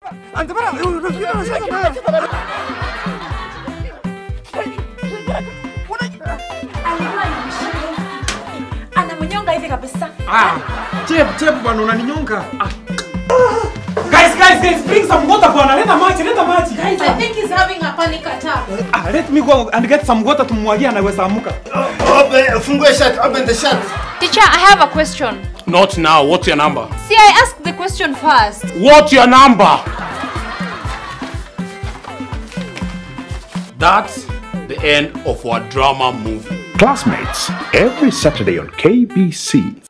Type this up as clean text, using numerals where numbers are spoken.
Chep bwana unaninyonga. Guys, bring some water bwana. Leta maji. Guys, I think he's having a panic attack. Let me go and get some water tumwagia anaweza amuka. Open the shirt. Teacher, I have a question. Not now. What's your number? See, I asked the question first. What's your number? That's the end of our drama movie. Classmates, every Saturday on KBC.